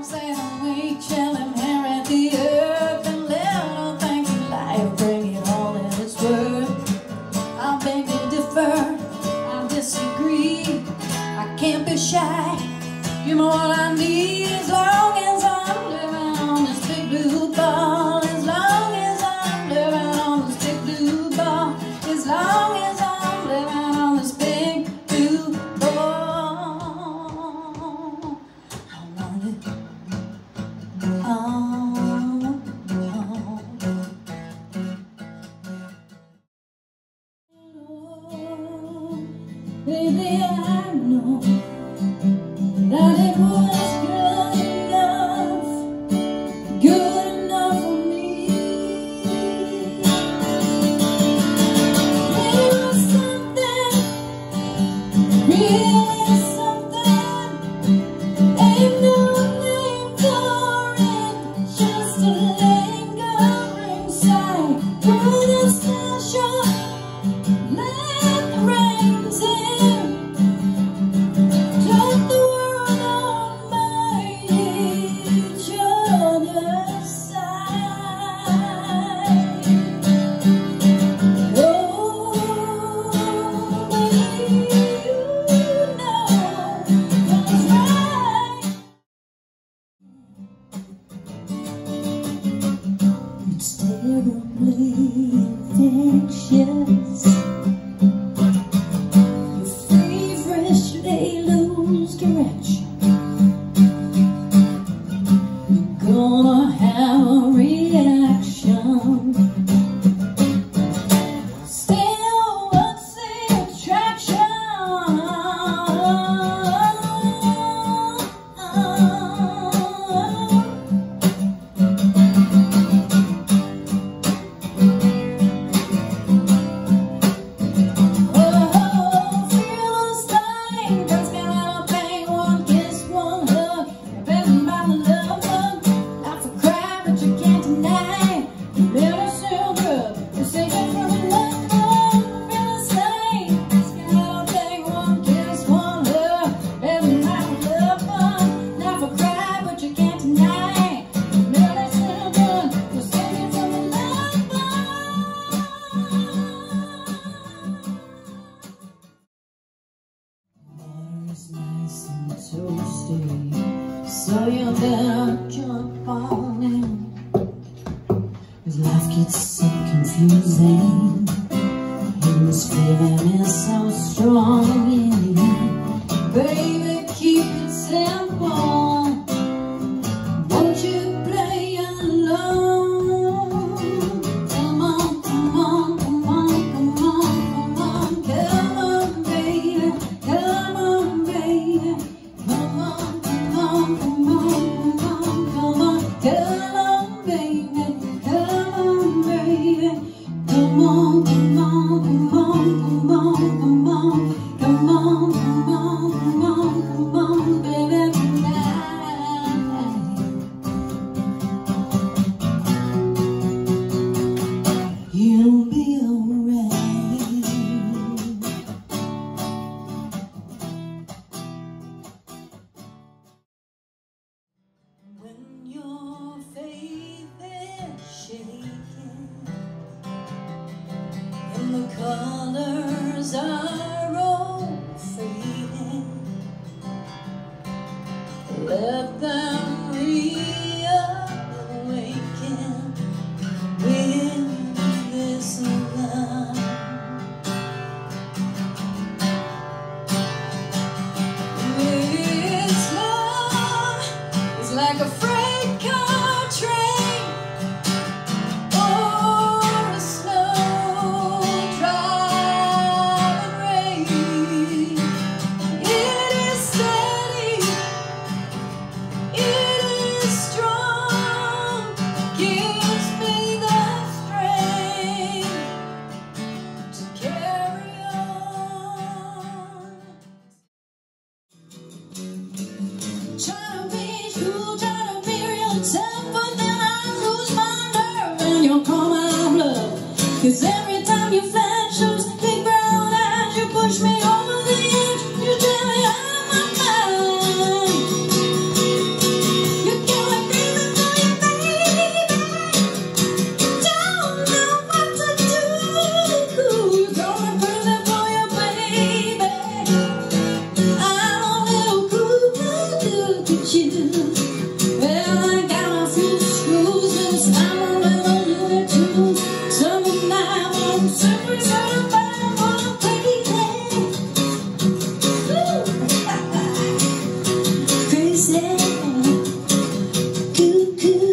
and awake, shall inherit the earth and let things in life bring it all in its worth. I beg to differ, I disagree, I can't be shy. You're more what I need as long as I'm living on this big blue ball. As long as I'm living on this big blue ball. As long as I'm living on this big blue ball. I want it all. Baby, I know that it was good enough for me. It was something, really something. Ain't no name for it, just a lingering sight. Through the sunshine, let the rain tear. Took the world on by each other's side. Oh, baby, you know what's right. It's terribly infectious. You feverishly lose direction. You're gonna have a reaction. Still, what's the attraction? Nice and toasty, so you better jump on in, 'cause life gets so confusing, and this feeling is so strong in you. Baby, keep it simple, won't you play alone? Come on, come on, come on, come on, come on, come on, baby, come on, baby, come on, come on, come on, come on, come on, come on, baby, come on, baby, come on, come on, come on, come on, come on, come on, come on, come on, come on, baby, tonight. You'll be alright. When your faith is shaking and the colors are all fading, let them reawaken with this love. This love is like a freight car train or a slow driving rain. It is steady, it is strong, gives me the strength to carry on. Try to be cool, try to be real tough, but then I lose my nerve and you'll call my bluff. 'Cause every time you flash those big brown eyes, you push me over the edge, you tell me I'm my mind. You do, do.